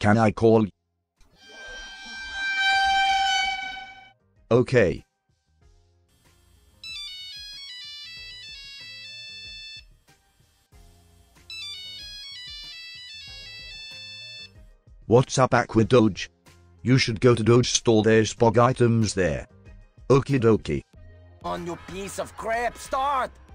Can I call? Okay. What's up, Aqua Doge? You should go to Doge store, there's spog items there. Okie dokie. On your piece of crap, start!